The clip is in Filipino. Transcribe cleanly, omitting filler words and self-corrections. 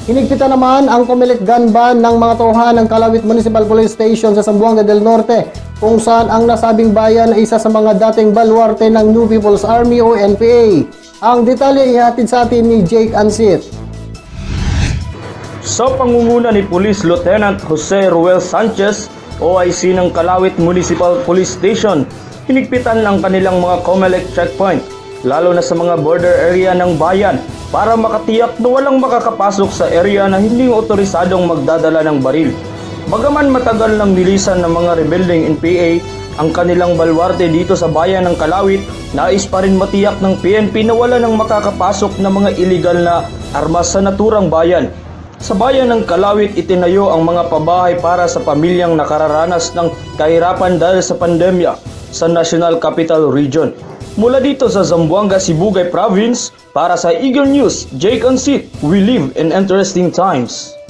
Hinigpitan naman ang Comelec gun ban ng mga tauhan ng Calawit Municipal Police Station sa Zamboanga del Norte, kung saan ang nasabing bayan ay isa sa mga dating baluarte ng New People's Army o NPA. Ang detalye ihatid sa atin ni Jake Ansit. Sa pangunguna ni Police Lieutenant Jose Ruel Sanchez, OIC ng Calawit Municipal Police Station, hinigpitan ang kanilang mga Comelec checkpoint, lalo na sa mga border area ng bayan, para makatiyak na walang makakapasok sa area na hindi otorisadong magdadala ng baril. Bagaman matagal nang nilisan ng mga rebelding NPA ang kanilang baluarte dito sa bayan ng Calawit, nais pa rin matiyak ng PNP na wala nang makakapasok na mga illegal na armas sa naturang bayan. Sa bayan ng Calawit, itinayo ang mga pabahay para sa pamilyang nakararanas ng kahirapan dahil sa pandemya sa National Capital Region. Mula dito sa Zamboanga, Sibugay Province, para sa Eagle News, Jake Ansit, we live in interesting times.